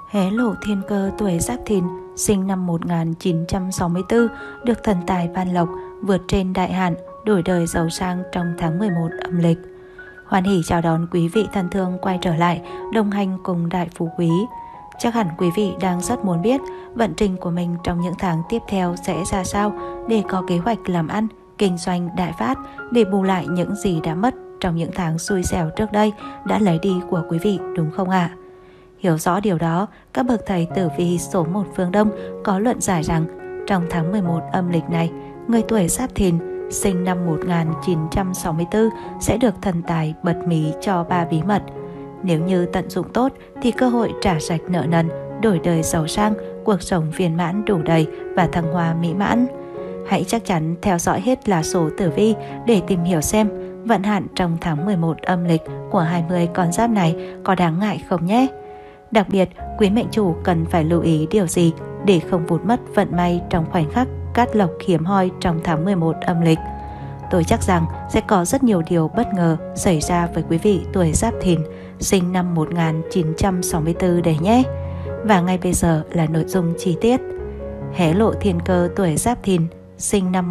Hé lộ thiên cơ tuổi Giáp Thìn, sinh năm 1964, được thần tài ban lộc, vượt trên đại hạn, đổi đời giàu sang trong tháng 11 âm lịch. Hoan hỉ chào đón quý vị thân thương quay trở lại đồng hành cùng Đại Phú Quý. Chắc hẳn quý vị đang rất muốn biết vận trình của mình trong những tháng tiếp theo sẽ ra sao để có kế hoạch làm ăn, kinh doanh đại phát, để bù lại những gì đã mất trong những tháng xui xẻo trước đây đã lấy đi của quý vị, đúng không ạ? Hiểu rõ điều đó, các bậc thầy tử vi số 1 phương Đông có luận giải rằng trong tháng 11 âm lịch này, người tuổi Giáp Thìn sinh năm 1964 sẽ được thần tài bật mí cho 3 bí mật. Nếu như tận dụng tốt thì cơ hội trả sạch nợ nần, đổi đời giàu sang, cuộc sống viên mãn đủ đầy và thăng hoa mỹ mãn. Hãy chắc chắn theo dõi hết lá số tử vi để tìm hiểu xem vận hạn trong tháng 11 âm lịch của 20 con giáp này có đáng ngại không nhé. Đặc biệt, quý mệnh chủ cần phải lưu ý điều gì để không vụt mất vận may trong khoảnh khắc cát lộc hiếm hoi trong tháng 11 âm lịch. Tôi chắc rằng sẽ có rất nhiều điều bất ngờ xảy ra với quý vị tuổi Giáp Thìn sinh năm 1964 đấy nhé. Và ngay bây giờ là nội dung chi tiết. Hé lộ thiên cơ tuổi Giáp Thìn sinh năm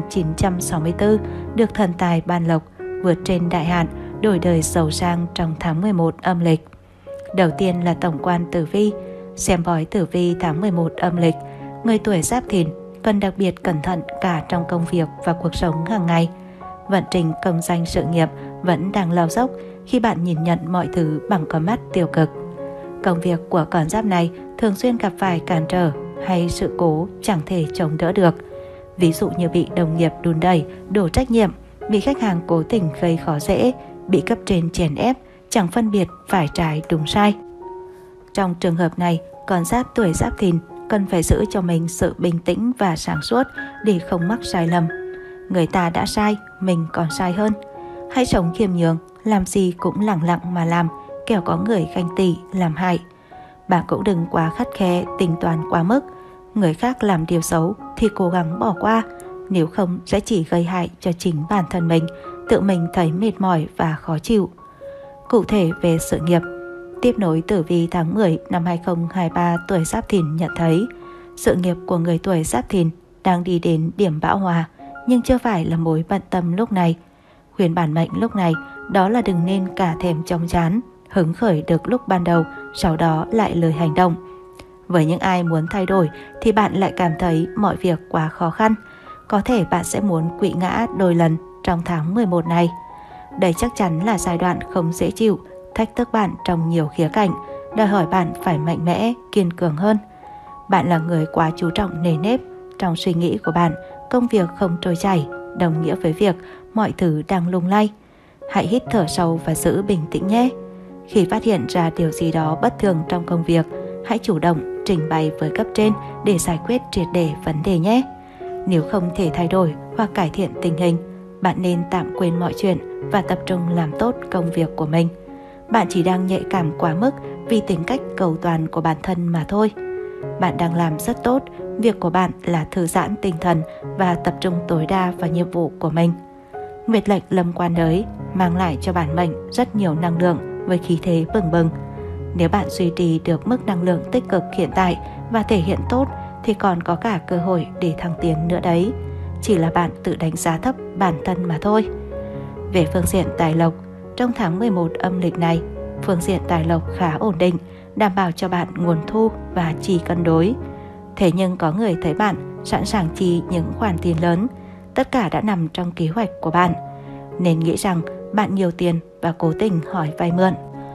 1964 được thần tài ban lộc, vượt trên đại hạn, đổi đời giàu sang trong tháng 11 âm lịch. Đầu tiên là tổng quan tử vi. Xem bói tử vi tháng 11 âm lịch, người tuổi Giáp Thìn cần đặc biệt cẩn thận cả trong công việc và cuộc sống hàng ngày. Vận trình công danh sự nghiệp vẫn đang lao dốc khi bạn nhìn nhận mọi thứ bằng con mắt tiêu cực. Công việc của con giáp này thường xuyên gặp phải cản trở hay sự cố chẳng thể chống đỡ được. Ví dụ như bị đồng nghiệp đùn đẩy, đổ trách nhiệm, bị khách hàng cố tình gây khó dễ, bị cấp trên chèn ép, chẳng phân biệt phải trái đúng sai. Trong trường hợp này, con giáp tuổi Giáp Thìn cần phải giữ cho mình sự bình tĩnh và sáng suốt để không mắc sai lầm. Người ta đã sai, mình còn sai hơn. Hãy sống khiêm nhường, làm gì cũng lẳng lặng mà làm, kẻo có người ganh tị làm hại. Bạn cũng đừng quá khắt khe, tính toán quá mức. Người khác làm điều xấu thì cố gắng bỏ qua, nếu không sẽ chỉ gây hại cho chính bản thân mình, tự mình thấy mệt mỏi và khó chịu. Cụ thể về sự nghiệp, tiếp nối tử vi tháng 10 năm 2023 tuổi Giáp Thìn nhận thấy sự nghiệp của người tuổi Giáp Thìn đang đi đến điểm bão hòa, nhưng chưa phải là mối bận tâm lúc này. Khuyên bản mệnh lúc này đó là đừng nên cả thèm chóng chán, hứng khởi được lúc ban đầu, sau đó lại lười hành động. Với những ai muốn thay đổi thì bạn lại cảm thấy mọi việc quá khó khăn. Có thể bạn sẽ muốn quỵ ngã đôi lần trong tháng 11 này. Đây chắc chắn là giai đoạn không dễ chịu, thách thức bạn trong nhiều khía cạnh, đòi hỏi bạn phải mạnh mẽ, kiên cường hơn. Bạn là người quá chú trọng nề nếp. Trong suy nghĩ của bạn, công việc không trôi chảy, đồng nghĩa với việc mọi thứ đang lung lay. Hãy hít thở sâu và giữ bình tĩnh nhé. Khi phát hiện ra điều gì đó bất thường trong công việc, hãy chủ động trình bày với cấp trên để giải quyết triệt để vấn đề nhé. Nếu không thể thay đổi hoặc cải thiện tình hình, bạn nên tạm quên mọi chuyện và tập trung làm tốt công việc của mình. Bạn chỉ đang nhạy cảm quá mức vì tính cách cầu toàn của bản thân mà thôi. Bạn đang làm rất tốt, việc của bạn là thư giãn tinh thần và tập trung tối đa vào nhiệm vụ của mình. Nguyệt lệnh lâm quan đới mang lại cho bản mệnh rất nhiều năng lượng với khí thế bừng bừng. Nếu bạn duy trì được mức năng lượng tích cực hiện tại và thể hiện tốt thì còn có cả cơ hội để thăng tiến nữa đấy. Chỉ là bạn tự đánh giá thấp bản thân mà thôi. Về phương diện tài lộc, trong tháng 11 âm lịch này, phương diện tài lộc khá ổn định, đảm bảo cho bạn nguồn thu và chi cân đối. Thế nhưng có người thấy bạn sẵn sàng chi những khoản tiền lớn, tất cả đã nằm trong kế hoạch của bạn, nên nghĩ rằng bạn nhiều tiền và cố tình hỏi vay mượn.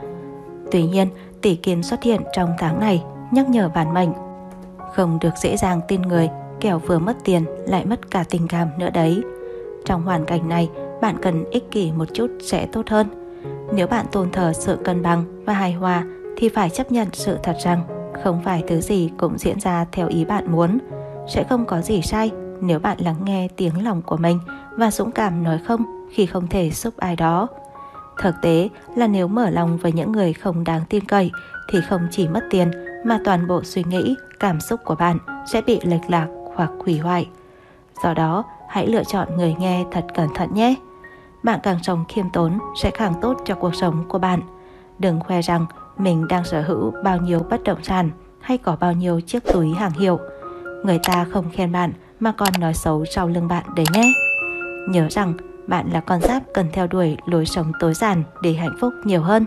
Tuy nhiên, tỷ kiên xuất hiện trong tháng này nhắc nhở bản mệnh không được dễ dàng tin người, kẻo vừa mất tiền lại mất cả tình cảm nữa đấy. Trong hoàn cảnh này, bạn cần ích kỷ một chút sẽ tốt hơn. Nếu bạn tôn thờ sự cân bằng và hài hòa thì phải chấp nhận sự thật rằng không phải thứ gì cũng diễn ra theo ý bạn muốn. Sẽ không có gì sai nếu bạn lắng nghe tiếng lòng của mình và dũng cảm nói không khi không thể giúp ai đó. Thực tế là nếu mở lòng với những người không đáng tin cậy thì không chỉ mất tiền mà toàn bộ suy nghĩ, cảm xúc của bạn sẽ bị lệch lạc hoặc hủy hoại. Do đó, hãy lựa chọn người nghe thật cẩn thận nhé. Bạn càng sống khiêm tốn sẽ càng tốt cho cuộc sống của bạn. Đừng khoe rằng mình đang sở hữu bao nhiêu bất động sản hay có bao nhiêu chiếc túi hàng hiệu. Người ta không khen bạn mà còn nói xấu sau lưng bạn đấy nhé. Nhớ rằng bạn là con giáp cần theo đuổi lối sống tối giản để hạnh phúc nhiều hơn.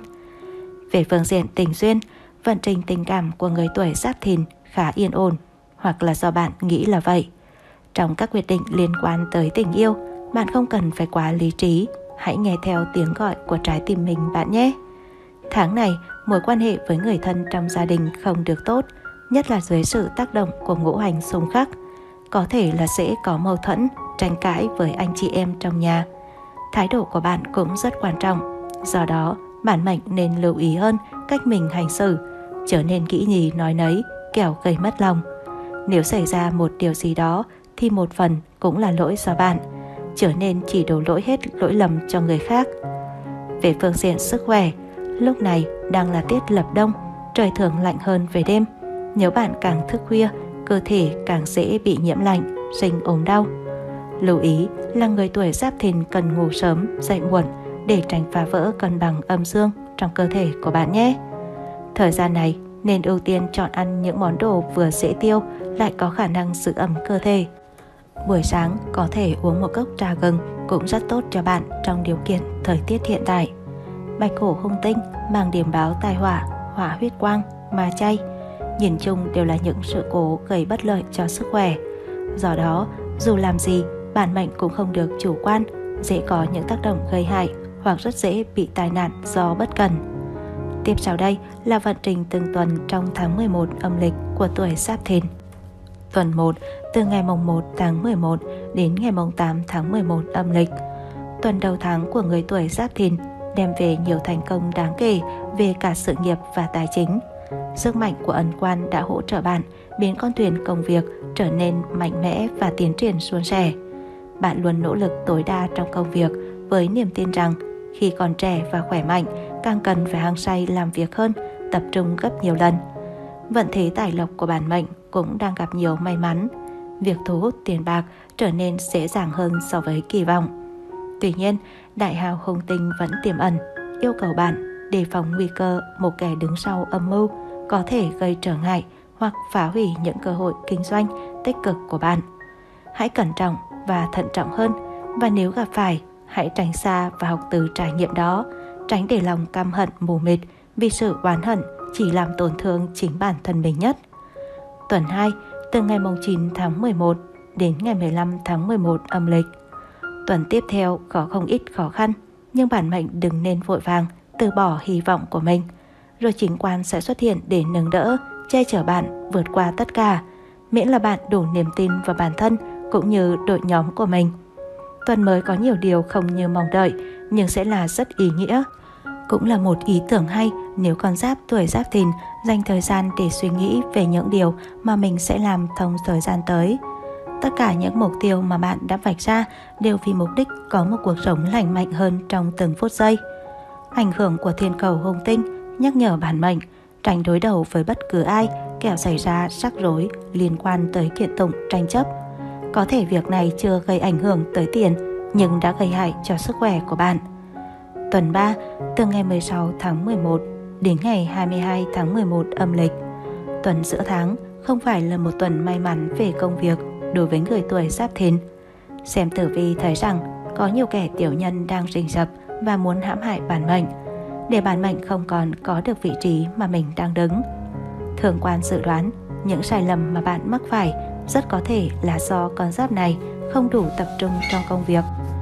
Về phương diện tình duyên, vận trình tình cảm của người tuổi Giáp Thìn khá yên ổn, hoặc là do bạn nghĩ là vậy. Trong các quyết định liên quan tới tình yêu, bạn không cần phải quá lý trí, hãy nghe theo tiếng gọi của trái tim mình bạn nhé. Tháng này, mối quan hệ với người thân trong gia đình không được tốt, nhất là dưới sự tác động của ngũ hành xung khắc. Có thể là sẽ có mâu thuẫn, tranh cãi với anh chị em trong nhà. Thái độ của bạn cũng rất quan trọng, do đó bản mệnh nên lưu ý hơn cách mình hành xử, trở nên kỹ nhì nói nấy, kẻo gây mất lòng. Nếu xảy ra một điều gì đó thì một phần cũng là lỗi do bạn, trở nên chỉ đổ lỗi hết lỗi lầm cho người khác. Về phương diện sức khỏe, lúc này đang là tiết lập đông, trời thường lạnh hơn về đêm. Nếu bạn càng thức khuya, cơ thể càng dễ bị nhiễm lạnh, sinh ốm đau. Lưu ý là người tuổi Giáp Thìn cần ngủ sớm, dậy muộn để tránh phá vỡ cân bằng âm dương trong cơ thể của bạn nhé. Thời gian này nên ưu tiên chọn ăn những món đồ vừa dễ tiêu lại có khả năng giữ ấm cơ thể. Buổi sáng có thể uống một cốc trà gừng cũng rất tốt cho bạn trong điều kiện thời tiết hiện tại. Bạch hổ hung tinh mang điểm báo tai họa, hỏa huyết quang, ma chay. Nhìn chung đều là những sự cố gây bất lợi cho sức khỏe. Do đó, dù làm gì, bản mệnh cũng không được chủ quan, dễ có những tác động gây hại hoặc rất dễ bị tai nạn do bất cẩn. Tiếp sau đây là vận trình từng tuần trong tháng 11 âm lịch của tuổi Giáp Thìn. Tuần 1 từ ngày mùng 1 tháng 11 đến ngày mùng 8 tháng 11 âm lịch. Tuần đầu tháng của người tuổi Giáp Thìn đem về nhiều thành công đáng kể về cả sự nghiệp và tài chính. Sức mạnh của ấn quan đã hỗ trợ bạn biến con thuyền công việc trở nên mạnh mẽ và tiến triển suôn sẻ. Bạn luôn nỗ lực tối đa trong công việc với niềm tin rằng khi còn trẻ và khỏe mạnh, càng cần phải hăng say làm việc hơn, tập trung gấp nhiều lần. Vận thế tài lộc của bản mệnh cũng đang gặp nhiều may mắn. Việc thu hút tiền bạc trở nên dễ dàng hơn so với kỳ vọng. Tuy nhiên, đại hào hung tinh vẫn tiềm ẩn, yêu cầu bạn đề phòng nguy cơ một kẻ đứng sau âm mưu có thể gây trở ngại hoặc phá hủy những cơ hội kinh doanh tích cực của bạn. Hãy cẩn trọng và thận trọng hơn, và nếu gặp phải, hãy tránh xa và học từ trải nghiệm đó, tránh để lòng căm hận mù mịt vì sự oán hận chỉ làm tổn thương chính bản thân mình nhất. Tuần 2 từ ngày 9 tháng 11 đến ngày 15 tháng 11 âm lịch. Tuần tiếp theo có không ít khó khăn, nhưng bản mệnh đừng nên vội vàng từ bỏ hy vọng của mình, rồi chính quan sẽ xuất hiện để nâng đỡ, che chở bạn vượt qua tất cả, miễn là bạn đủ niềm tin vào bản thân cũng như đội nhóm của mình. Tuần mới có nhiều điều không như mong đợi, nhưng sẽ là rất ý nghĩa. Cũng là một ý tưởng hay nếu con giáp tuổi Giáp Thìn dành thời gian để suy nghĩ về những điều mà mình sẽ làm trong thời gian tới. Tất cả những mục tiêu mà bạn đã vạch ra đều vì mục đích có một cuộc sống lành mạnh hơn trong từng phút giây. Ảnh hưởng của thiên cầu hung tinh nhắc nhở bản mệnh tránh đối đầu với bất cứ ai, kẻo xảy ra rắc rối liên quan tới kiện tụng tranh chấp. Có thể việc này chưa gây ảnh hưởng tới tiền, nhưng đã gây hại cho sức khỏe của bạn. Tuần 3 từ ngày 16 tháng 11 đến ngày 22 tháng 11 âm lịch. Tuần giữa tháng không phải là một tuần may mắn về công việc đối với người tuổi Giáp Thìn. Xem tử vi thấy rằng có nhiều kẻ tiểu nhân đang rình rập và muốn hãm hại bản mệnh, để bản mệnh không còn có được vị trí mà mình đang đứng. Thường quan dự đoán những sai lầm mà bạn mắc phải rất có thể là do con giáp này không đủ tập trung trong công việc,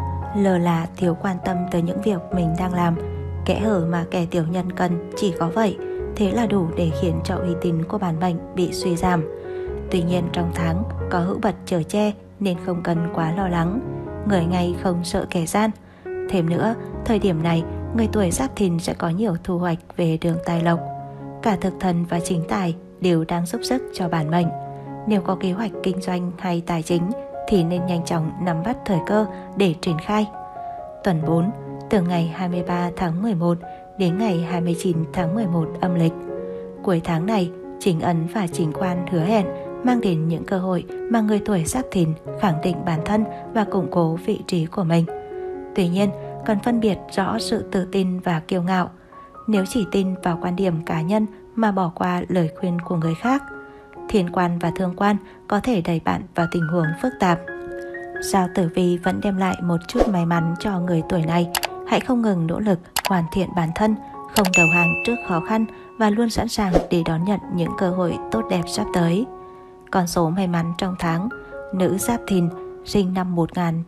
lờ là thiếu quan tâm tới những việc mình đang làm. Kẽ hở mà kẻ tiểu nhân cần chỉ có vậy, thế là đủ để khiến cho uy tín của bản mệnh bị suy giảm. Tuy nhiên trong tháng có hữu bật chở che nên không cần quá lo lắng, người ngay không sợ kẻ gian. Thêm nữa, thời điểm này người tuổi Giáp Thìn sẽ có nhiều thu hoạch về đường tài lộc. Cả thực thần và chính tài đều đang giúp sức cho bản mệnh. Nếu có kế hoạch kinh doanh hay tài chính thì nên nhanh chóng nắm bắt thời cơ để triển khai. Tuần 4 từ ngày 23 tháng 11 đến ngày 29 tháng 11 âm lịch. Cuối tháng này, chính ấn và chính quan hứa hẹn mang đến những cơ hội mà người tuổi Giáp Thìn khẳng định bản thân và củng cố vị trí của mình. Tuy nhiên, cần phân biệt rõ sự tự tin và kiêu ngạo. nếu chỉ tin vào quan điểm cá nhân mà bỏ qua lời khuyên của người khác. Thiên quan và thương quan có thể đẩy bạn vào tình huống phức tạp. Sao tử vi vẫn đem lại một chút may mắn cho người tuổi này. Hãy không ngừng nỗ lực hoàn thiện bản thân, không đầu hàng trước khó khăn và luôn sẵn sàng để đón nhận những cơ hội tốt đẹp sắp tới. Con số may mắn trong tháng: nữ Giáp Thìn, sinh năm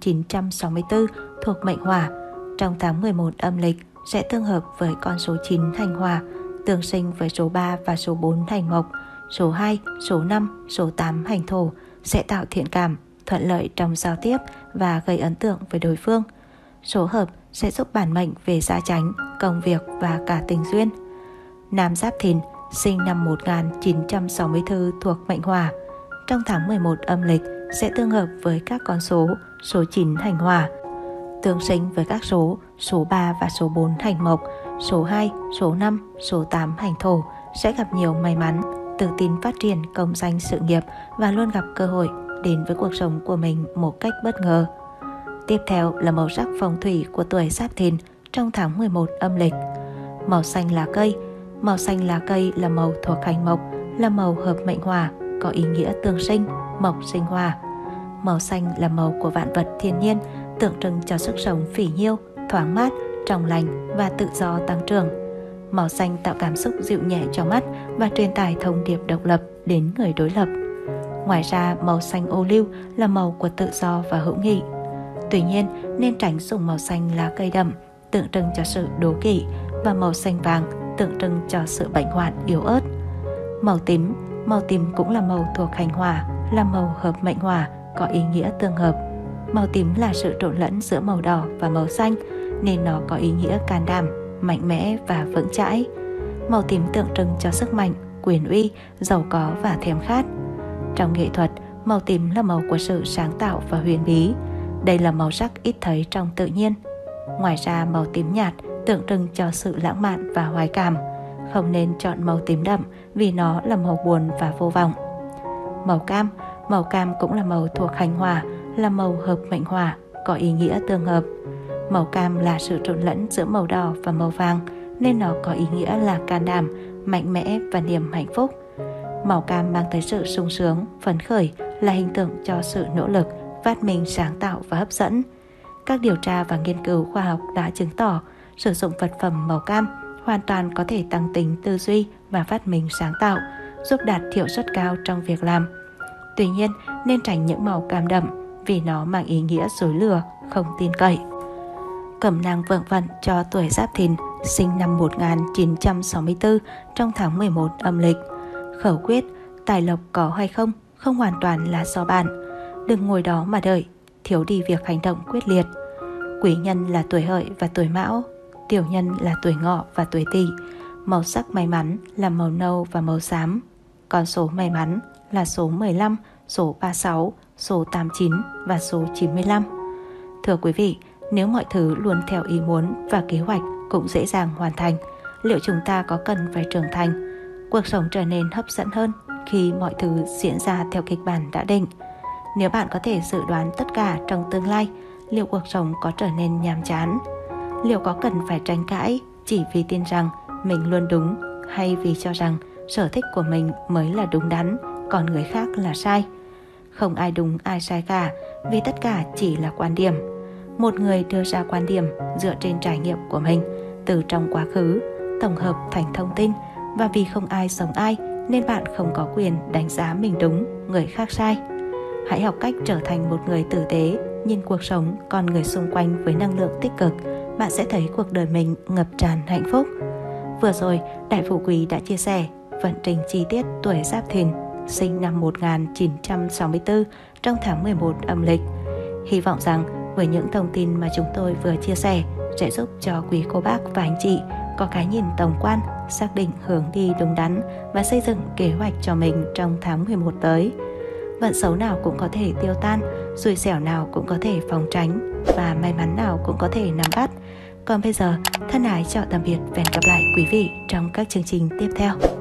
1964, thuộc mệnh Hỏa. Trong tháng 11 âm lịch sẽ tương hợp với con số 9 hành Hỏa, tương sinh với số 3 và số 4 hành Mộc. Số 2, số 5, số 8 hành Thổ sẽ tạo thiện cảm, thuận lợi trong giao tiếp và gây ấn tượng với đối phương. Số hợp sẽ giúp bản mệnh về gia chánh, công việc và cả tình duyên. Nam Giáp Thìn, sinh năm 1964, thuộc mệnh Hỏa. Trong tháng 11 âm lịch sẽ tương hợp với các con số 9 hành Hỏa, tương sinh với các số 3 và số 4 hành Mộc. Số 2, số 5, số 8 hành Thổ sẽ gặp nhiều may mắn, tự tin phát triển công danh sự nghiệp và luôn gặp cơ hội đến với cuộc sống của mình một cách bất ngờ. Tiếp theo là màu sắc phong thủy của tuổi Giáp Thìn trong tháng 11 âm lịch. Màu xanh lá cây. Màu xanh lá cây là màu thuộc hành Mộc, là màu hợp mệnh Hỏa, có ý nghĩa tương sinh, Mộc sinh Hỏa. Màu xanh là màu của vạn vật thiên nhiên, tượng trưng cho sức sống phỉ nhiêu, thoáng mát, trong lành và tự do tăng trưởng. Màu xanh tạo cảm xúc dịu nhẹ cho mắt và truyền tải thông điệp độc lập đến người đối lập. Ngoài ra, màu xanh ô liu là màu của tự do và hữu nghị. Tuy nhiên, nên tránh dùng màu xanh lá cây đậm, tượng trưng cho sự đố kỵ, và màu xanh vàng, tượng trưng cho sự bệnh hoạn yếu ớt. Màu tím cũng là màu thuộc hành Hỏa, là màu hợp mệnh Hỏa, có ý nghĩa tương hợp. Màu tím là sự trộn lẫn giữa màu đỏ và màu xanh, nên nó có ý nghĩa can đảm, mạnh mẽ và vững chãi. Màu tím tượng trưng cho sức mạnh, quyền uy, giàu có và thèm khát. Trong nghệ thuật, màu tím là màu của sự sáng tạo và huyền bí. Đây là màu sắc ít thấy trong tự nhiên. Ngoài ra, màu tím nhạt tượng trưng cho sự lãng mạn và hoài cảm. Không nên chọn màu tím đậm vì nó là màu buồn và vô vọng. Màu cam cũng là màu thuộc hành Hỏa, là màu hợp mệnh Hỏa, có ý nghĩa tương hợp. Màu cam là sự trộn lẫn giữa màu đỏ và màu vàng, nên nó có ý nghĩa là can đảm, mạnh mẽ và niềm hạnh phúc. Màu cam mang tới sự sung sướng, phấn khởi, là hình tượng cho sự nỗ lực, phát minh sáng tạo và hấp dẫn. Các điều tra và nghiên cứu khoa học đã chứng tỏ sử dụng vật phẩm màu cam hoàn toàn có thể tăng tính tư duy và phát minh sáng tạo, giúp đạt hiệu suất cao trong việc làm. Tuy nhiên, nên tránh những màu cam đậm vì nó mang ý nghĩa dối lừa, không tin cậy. Cẩm nang vượng vận cho tuổi Giáp Thìn, sinh năm 1964, trong tháng 11 âm lịch. Khẩu quyết: tài lộc có hay không, không hoàn toàn là do bạn. Đừng ngồi đó mà đợi, thiếu đi việc hành động quyết liệt. Quý nhân là tuổi Hợi và tuổi Mão, tiểu nhân là tuổi Ngọ và tuổi Tỵ. Màu sắc may mắn là màu nâu và màu xám. Con số may mắn là số 15, số 36, số 89 và số 95. Thưa quý vị, nếu mọi thứ luôn theo ý muốn và kế hoạch cũng dễ dàng hoàn thành, liệu chúng ta có cần phải trưởng thành? Cuộc sống trở nên hấp dẫn hơn khi mọi thứ diễn ra theo kịch bản đã định. Nếu bạn có thể dự đoán tất cả trong tương lai, liệu cuộc sống có trở nên nhàm chán? Liệu có cần phải tranh cãi chỉ vì tin rằng mình luôn đúng, hay vì cho rằng sở thích của mình mới là đúng đắn, còn người khác là sai? Không ai đúng ai sai cả, vì tất cả chỉ là quan điểm. Một người đưa ra quan điểm dựa trên trải nghiệm của mình từ trong quá khứ, tổng hợp thành thông tin, và vì không ai giống ai nên bạn không có quyền đánh giá mình đúng, người khác sai. Hãy học cách trở thành một người tử tế, nhìn cuộc sống, con người xung quanh với năng lượng tích cực. Bạn sẽ thấy cuộc đời mình ngập tràn hạnh phúc. Vừa rồi, Đại Phú Quý đã chia sẻ vận trình chi tiết tuổi Giáp Thìn, sinh năm 1964, trong tháng 11 âm lịch. Hy vọng rằng với những thông tin mà chúng tôi vừa chia sẻ sẽ giúp cho quý cô bác và anh chị có cái nhìn tổng quan, xác định hướng đi đúng đắn và xây dựng kế hoạch cho mình trong tháng 11 tới. Vận xấu nào cũng có thể tiêu tan, xui xẻo nào cũng có thể phòng tránh, và may mắn nào cũng có thể nắm bắt. Còn bây giờ, thân ái chào tạm biệt và hẹn gặp lại quý vị trong các chương trình tiếp theo.